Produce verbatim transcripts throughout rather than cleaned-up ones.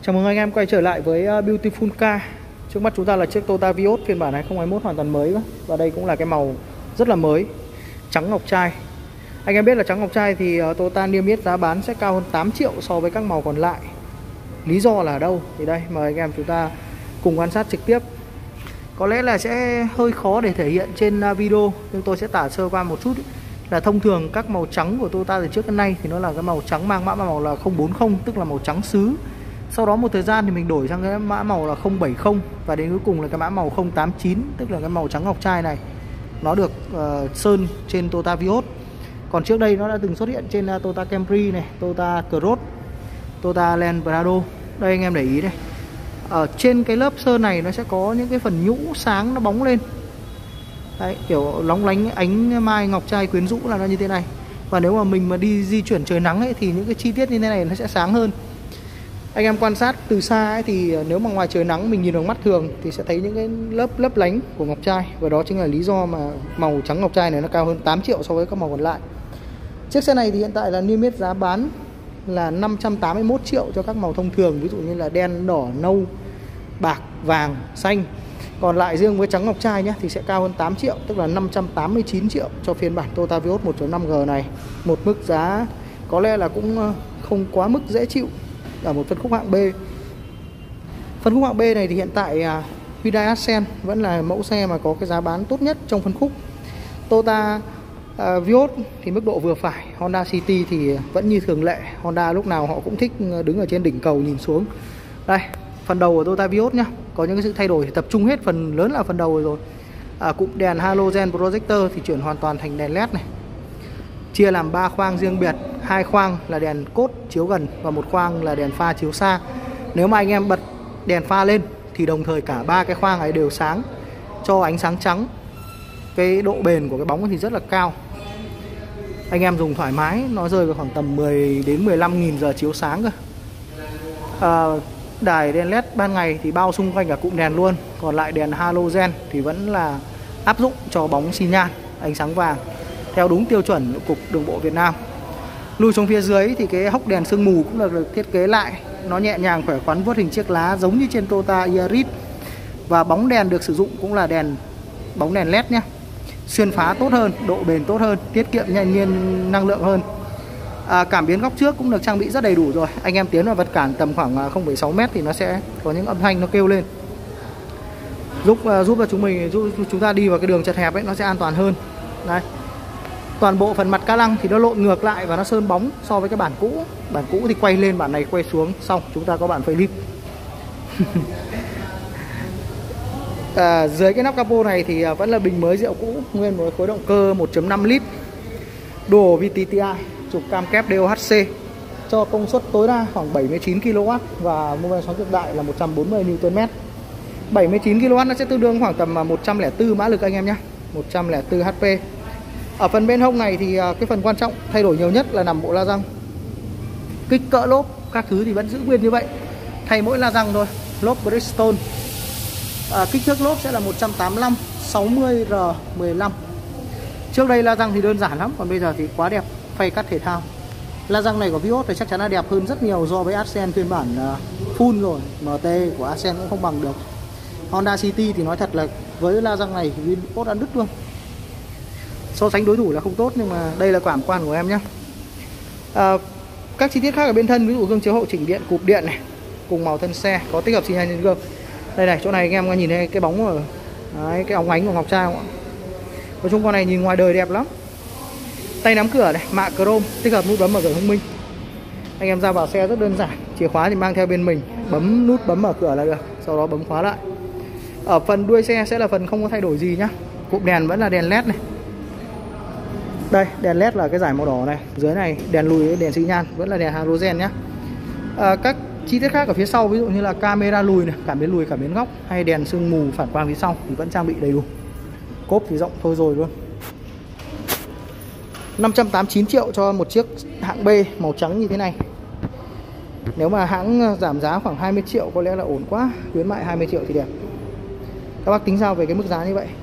Chào mừng anh em quay trở lại với Beautiful Car. Trước mắt chúng ta là chiếc Toyota Vios phiên bản hai không hai mốt hoàn toàn mới. Và đây cũng là cái màu rất là mới, trắng ngọc trai. Anh em biết là trắng ngọc trai thì Toyota niêm yết giá bán sẽ cao hơn tám triệu so với các màu còn lại. Lý do là ở đâu? Thì đây, mời anh em chúng ta cùng quan sát trực tiếp. Có lẽ là sẽ hơi khó để thể hiện trên video, nhưng tôi sẽ tả sơ qua một chút. Là thông thường các màu trắng của Toyota từ trước đến nay thì nó là cái màu trắng mang mã màu là không bốn không, tức là màu trắng sứ. Sau đó một thời gian thì mình đổi sang cái mã màu là không bảy không, và đến cuối cùng là cái mã màu không tám chín, tức là cái màu trắng ngọc trai này. Nó được uh, sơn trên Toyota Vios. Còn trước đây nó đã từng xuất hiện trên uh, Toyota Camry này, Toyota Cross, Toyota Land Prado. Đây anh em để ý đây, ở trên cái lớp sơn này nó sẽ có những cái phần nhũ sáng nó bóng lên. Đấy, kiểu lóng lánh ánh mai ngọc trai quyến rũ là nó như thế này. Và nếu mà mình mà đi di chuyển trời nắng ấy, thì những cái chi tiết như thế này nó sẽ sáng hơn. Anh em quan sát từ xa ấy, thì nếu mà ngoài trời nắng mình nhìn bằng mắt thường thì sẽ thấy những cái lớp lấp lánh của ngọc trai. Và đó chính là lý do mà màu trắng ngọc trai này nó cao hơn tám triệu so với các màu còn lại. Chiếc xe này thì hiện tại là niêm yết giá bán là năm trăm tám mươi mốt triệu cho các màu thông thường, ví dụ như là đen, đỏ, nâu, bạc, vàng, xanh. Còn lại riêng với trắng ngọc trai nhé thì sẽ cao hơn tám triệu, tức là năm trăm tám mươi chín triệu cho phiên bản Toyota Vios một chấm năm G này. Một mức giá có lẽ là cũng không quá mức dễ chịu ở một phân khúc hạng B. Phân khúc hạng B này thì hiện tại Hyundai Accent vẫn là mẫu xe mà có cái giá bán tốt nhất trong phân khúc. Toyota uh, Vios thì mức độ vừa phải, Honda City thì vẫn như thường lệ. Honda lúc nào họ cũng thích đứng ở trên đỉnh cầu nhìn xuống. Đây, phần đầu của Toyota Vios nhá, có những cái sự thay đổi thì tập trung hết phần lớn là phần đầu rồi. À, cụm đèn halogen projector thì chuyển hoàn toàn thành đèn led này, chia làm ba khoang riêng biệt, hai khoang là đèn cốt chiếu gần và một khoang là đèn pha chiếu xa. Nếu mà anh em bật đèn pha lên thì đồng thời cả ba cái khoang ấy đều sáng, cho ánh sáng trắng. Cái độ bền của cái bóng thì rất là cao. Anh em dùng thoải mái, nó rơi vào khoảng tầm mười đến mười lăm nghìn giờ chiếu sáng cơ. À, đài đèn led ban ngày thì bao xung quanh cả cụm đèn luôn. Còn lại đèn halogen thì vẫn là áp dụng cho bóng xi nhan, ánh sáng vàng theo đúng tiêu chuẩn của Cục Đường bộ Việt Nam. Lùi xuống phía dưới thì cái hốc đèn sương mù cũng được thiết kế lại, nó nhẹ nhàng khỏe khoắn vuốt hình chiếc lá giống như trên Toyota Yaris. Và bóng đèn được sử dụng cũng là đèn bóng đèn led nhé, xuyên phá tốt hơn, độ bền tốt hơn, tiết kiệm nhanh nhiên năng lượng hơn. À, cảm biến góc trước cũng được trang bị rất đầy đủ rồi. Anh em tiến vào vật cản tầm khoảng không phẩy sáu mét thì nó sẽ có những âm thanh nó kêu lên, giúp uh, giúp cho chúng mình giúp chúng ta đi vào cái đường chật hẹp ấy nó sẽ an toàn hơn. Đây, toàn bộ phần mặt ca lăng thì nó lộn ngược lại và nó sơn bóng so với cái bản cũ. Bản cũ thì quay lên, bản này quay xuống. Xong chúng ta có bản facelift. À, dưới cái nắp capo này thì vẫn là bình mới rượu cũ, nguyên với khối động cơ một chấm năm lít, Dual vê tê tê i, trục cam kép đê ô hát xê, cho công suất tối đa khoảng bảy mươi chín ki lô oát và mô men xoắn cực đại là một trăm bốn mươi niu tơn mét. bảy mươi chín ki lô oát nó sẽ tương đương khoảng tầm một trăm lẻ bốn mã lực anh em nhé, một trăm lẻ bốn hát pê. Ở phần bên hông này thì cái phần quan trọng thay đổi nhiều nhất là nằm bộ la răng. Kích cỡ lốp các thứ thì vẫn giữ nguyên như vậy, thay mỗi la răng thôi. Lốp Bridgestone. À, kích thước lốp sẽ là một trăm tám mươi lăm sáu mươi R mười lăm. Trước đây la răng thì đơn giản lắm, còn bây giờ thì quá đẹp, phay cắt thể thao. La răng này của Vios thì chắc chắn là đẹp hơn rất nhiều so với Accent phiên bản uh, full rồi. em tê của Accent cũng không bằng được. Honda City thì nói thật là với la răng này thì Vios ăn đứt luôn. So sánh đối thủ là không tốt, nhưng mà đây là cảm quan của em nhé. À, các chi tiết khác ở bên thân, ví dụ gương chiếu hậu chỉnh điện, cụp điện này, cùng màu thân xe, có tích hợp xi nhan trên gương. Đây này, chỗ này anh em nhìn thấy cái bóng ở đấy, cái óng ánh của ngọc trai không ạ? Nói chung con này nhìn ngoài đời đẹp lắm. Tay nắm cửa này, mạ chrome, tích hợp nút bấm mở cửa thông minh. Anh em ra vào xe rất đơn giản, chìa khóa thì mang theo bên mình, bấm nút bấm mở cửa là được, sau đó bấm khóa lại. Ở phần đuôi xe sẽ là phần không có thay đổi gì nhá. Cụm đèn vẫn là đèn led này. Đây, đèn led là cái dải màu đỏ này, dưới này đèn lùi, đèn xi nhan vẫn là đèn halogen nhá. À, các chi tiết khác ở phía sau, ví dụ như là camera lùi này, cảm biến lùi, cảm biến góc, hay đèn sương mù phản quang phía sau thì vẫn trang bị đầy đủ. Cốp thì rộng thôi rồi luôn. năm trăm tám mươi chín triệu cho một chiếc hạng B màu trắng như thế này. Nếu mà hãng giảm giá khoảng hai mươi triệu có lẽ là ổn quá, khuyến mại hai mươi triệu thì đẹp. Các bác tính sao về cái mức giá như vậy?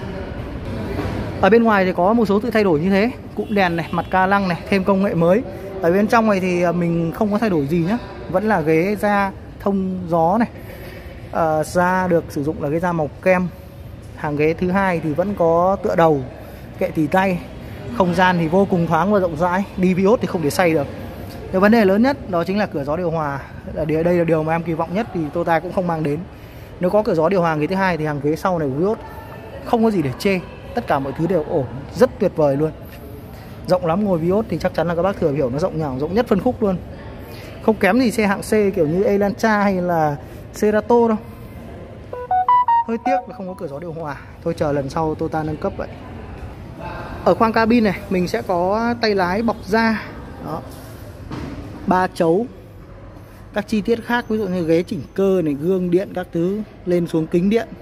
Ở bên ngoài thì có một số sự thay đổi như thế. Cụm đèn này, mặt ca lăng này, thêm công nghệ mới. Ở bên trong này thì mình không có thay đổi gì nhá, vẫn là ghế da thông gió này, à, da được sử dụng là cái da màu kem. Hàng ghế thứ hai thì vẫn có tựa đầu, kệ tì tay, không gian thì vô cùng thoáng và rộng rãi. Đi Vios thì không thể say được. Cái vấn đề lớn nhất đó chính là cửa gió điều hòa. Đây là điều mà em kỳ vọng nhất thì Toyota cũng không mang đến. Nếu có cửa gió điều hòa ghế thứ hai thì hàng ghế sau này của Vios không có gì để chê, tất cả mọi thứ đều ổn, rất tuyệt vời luôn. Rộng lắm, ngồi Vios thì chắc chắn là các bác thừa hiểu nó rộng nhào, rộng nhất phân khúc luôn. Không kém gì xe hạng C kiểu như Elantra hay là Cerato đâu. Hơi tiếc là không có cửa gió điều hòa. Thôi chờ lần sau Toyota nâng cấp vậy. Ở khoang cabin này mình sẽ có tay lái bọc da. Đó. Ba chấu. Các chi tiết khác ví dụ như ghế chỉnh cơ này, gương điện các thứ, lên xuống kính điện.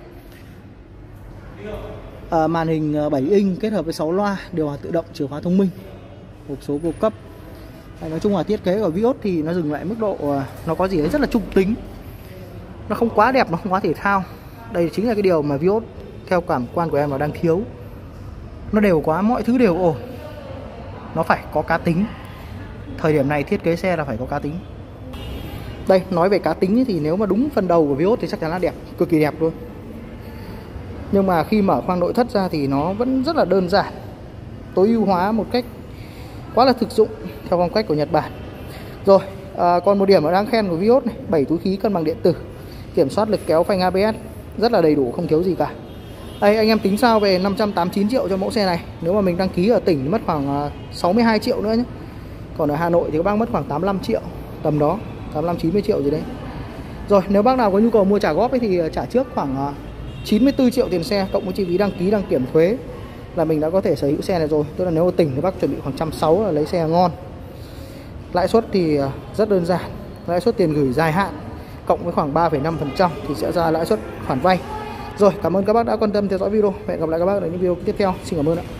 À, màn hình bảy inch kết hợp với sáu loa, điều hòa tự động, chìa khóa thông minh, hộp số vô cấp. À, nói chung là thiết kế của Vios thì nó dừng lại mức độ nó có gì đấy rất là trung tính. Nó không quá đẹp, nó không quá thể thao. Đây chính là cái điều mà Vios theo cảm quan của em là đang thiếu. Nó đều quá, mọi thứ đều ổn. Nó phải có cá tính. Thời điểm này thiết kế xe là phải có cá tính. Đây, nói về cá tính thì nếu mà đúng phần đầu của Vios thì chắc chắn là đẹp, cực kỳ đẹp luôn. Nhưng mà khi mở khoang nội thất ra thì nó vẫn rất là đơn giản, tối ưu hóa một cách quá là thực dụng theo phong cách của Nhật Bản. Rồi, à, còn một điểm mà đáng khen của Vios này, bảy túi khí cân bằng điện tử, kiểm soát lực kéo, phanh a bê ét rất là đầy đủ, không thiếu gì cả. Đây, anh em tính sao về năm trăm tám mươi chín triệu cho mẫu xe này. Nếu mà mình đăng ký ở tỉnh thì mất khoảng sáu mươi hai triệu nữa nhé. Còn ở Hà Nội thì các bác mất khoảng tám mươi lăm triệu, tầm đó, tám mươi lăm chín mươi triệu gì đấy. Rồi, nếu bác nào có nhu cầu mua trả góp ấy thì trả trước khoảng chín mươi tư triệu tiền xe, cộng với chi phí đăng ký, đăng kiểm, thuế là mình đã có thể sở hữu xe này rồi. Tức là nếu ở tỉnh thì bác chuẩn bị khoảng một trăm sáu mươi là lấy xe ngon. Lãi suất thì rất đơn giản, lãi suất tiền gửi dài hạn cộng với khoảng ba phẩy năm phần trăm thì sẽ ra lãi suất khoản vay. Rồi, cảm ơn các bác đã quan tâm theo dõi video. Hẹn gặp lại các bác ở những video tiếp theo. Xin cảm ơn ạ.